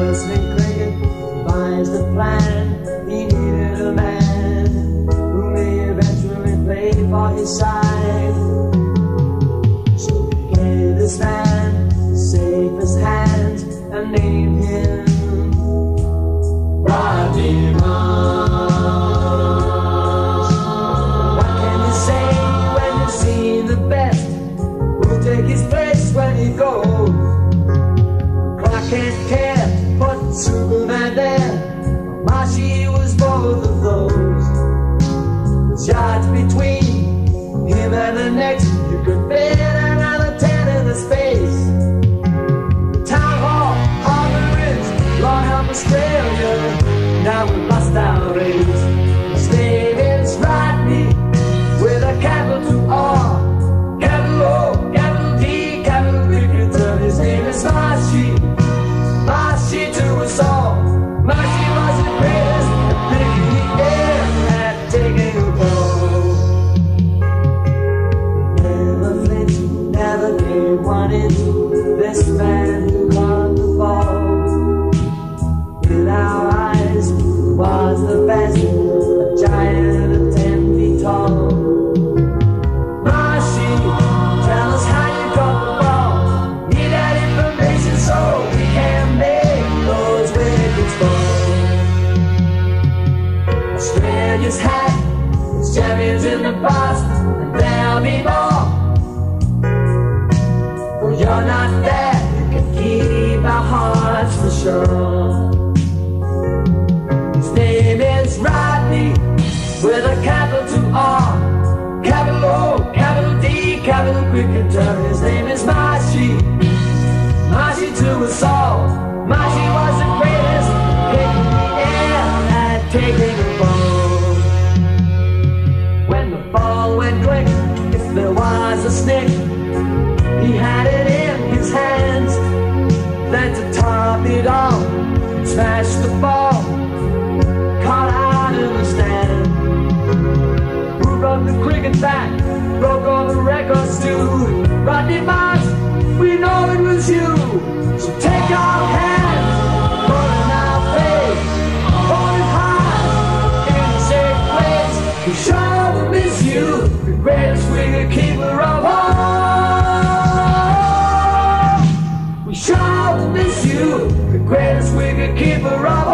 Whistling cricket finds the plan. He needed a man who may eventually play for his side. So he gave this man the safest hand and named him Rodney Marsh. What can you say when you've seen the best? Who'll take his place when he goes? Clark can't care, put Superman there. Marshy was both of those. There's yards between him and the next. You could fit another 10 in the space. The town hall, Harbour Ridge, Lord help Australia. Now we've lost our race. His name is Rodney, with a capital R, capital O, capital D, capital Cricketer. His name is Marshy, Marshy to us all. Marshy was the greatest, the cricket he ever had taken a ball. Never flinched, never gave one inch. This man who caught the ball. In our eyes was the best, a giant of 10 feet tall. Marshy, tell us how you got the ball. Need that information so we can make those wickets fall. Australia's had its champions in the past, and there'll be more. Well, you're not there, you can keep our hearts for sure. His name is Rodney, with a capital R, capital O, capital D, capital Cricketer. His name is Marshy, Marshy to us all. Marshy was the greatest kick in the air at taking a ball. When the ball went quick, if there was a snick, he had it in his hands. Then to top it all, smashed the ball, caught out in the stand. Who brought the cricket back, broke all the records too? Rodney Marsh, we know it was you. So take our hands, put it in our face, hold it high in a safe place. We sure will miss you, the greatest wicketkeeper of all. We sure will miss you, the greatest wicketkeeper of all.